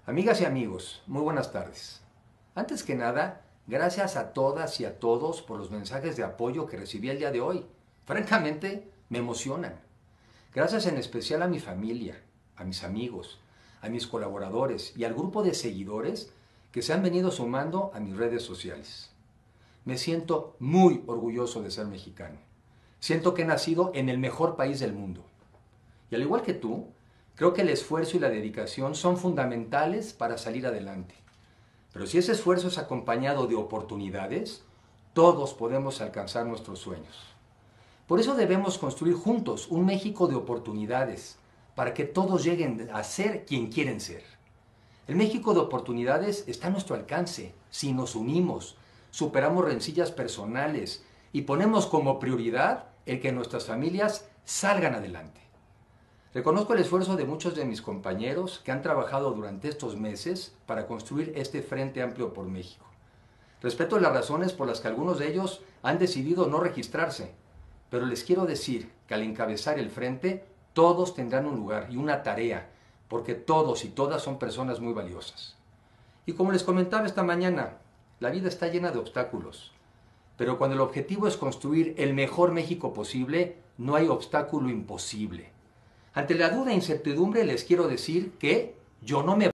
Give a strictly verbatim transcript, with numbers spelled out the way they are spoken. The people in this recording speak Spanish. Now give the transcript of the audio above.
Amigas y amigos, muy buenas tardes. Antes que nada, gracias a todas y a todos por los mensajes de apoyo que recibí el día de hoy. Francamente, me emocionan. Gracias en especial a mi familia, a mis amigos, a mis colaboradores y al grupo de seguidores que se han venido sumando a mis redes sociales. Me siento muy orgulloso de ser mexicano. Siento que he nacido en el mejor país del mundo. Y al igual que tú, creo que el esfuerzo y la dedicación son fundamentales para salir adelante. Pero si ese esfuerzo es acompañado de oportunidades, todos podemos alcanzar nuestros sueños. Por eso debemos construir juntos un México de oportunidades, para que todos lleguen a ser quien quieren ser. El México de oportunidades está a nuestro alcance si nos unimos, superamos rencillas personales y ponemos como prioridad el que nuestras familias salgan adelante. Reconozco el esfuerzo de muchos de mis compañeros que han trabajado durante estos meses para construir este Frente Amplio por México. Respeto las razones por las que algunos de ellos han decidido no registrarse, pero les quiero decir que al encabezar el frente, todos tendrán un lugar y una tarea, porque todos y todas son personas muy valiosas. Y como les comentaba esta mañana, la vida está llena de obstáculos, pero cuando el objetivo es construir el mejor México posible, no hay obstáculo imposible. Ante la duda e incertidumbre les quiero decir que yo no me